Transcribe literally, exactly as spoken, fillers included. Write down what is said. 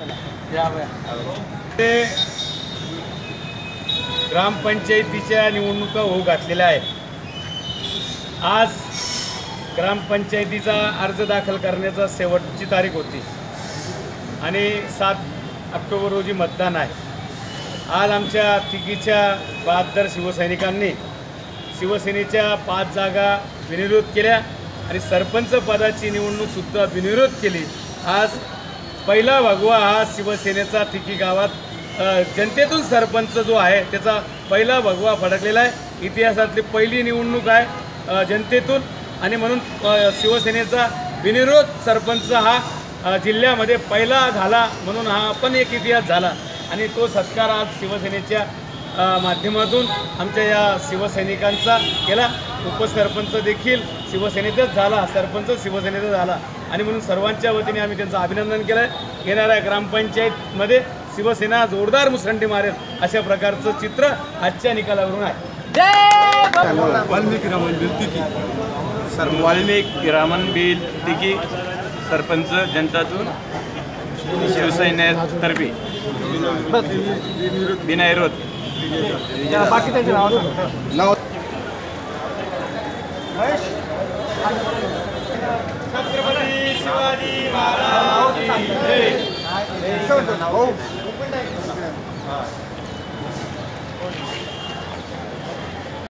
ते ग्रामपंचायतीच्या निवडणुका होऊ घातलेल्या आहेत। आज ग्रामपंचायतीचा अर्ज दाखल करण्याचा शेवटची तारीख होती आणि सात ऑक्टोबर रोजी मतदान आहे। आज आमच्या तिघीच्या बहात्तर शिवसैनिकांनी शिवसेनेच्या पाच जागा बिनविरोध केल्या आणि सरपंच पदाची निवडणूकसुद्धा बिनविरोध केली। आज पहिला भगवा हा शिवसेनेचा तिकी गावात जनतेतून सरपंच जो आहे त्याचा पहिला भगवा फडकलेला आहे। इतिहासातली पहिली निवडणूक आहे जनतेतून आणि म्हणून शिवसेनेचा बिनविरोध सरपंच हा जिल्ह्यामध्ये पहिला झाला म्हणून हा पण एक इतिहास झाला आणि तो सत्कार आज शिवसेनेच्या माध्यमातून आमच्या या शिवसैनिकांचा केला। उपसरपंच देखील शिवसेनेचाच झाला, सरपंच शिवसेनेचा झाला आणि म्हणून सर्वांच्या वतीने आम्ही त्यांचं अभिनंदन केलं आहे। येणाऱ्या ग्रामपंचायतमध्ये शिवसेना जोरदार मुसंडी मारेल अशा प्रकारचं चित्र आजच्या निकालावरून आहे। वाल्मिकी रामन बिल तिकी सर वाल्मिकी रामन बिल तिकी सरपंच जनतातून शिवसेनेतर्फे बिनविरोध नाव छत्रपती शिवाजी महाराज की जय।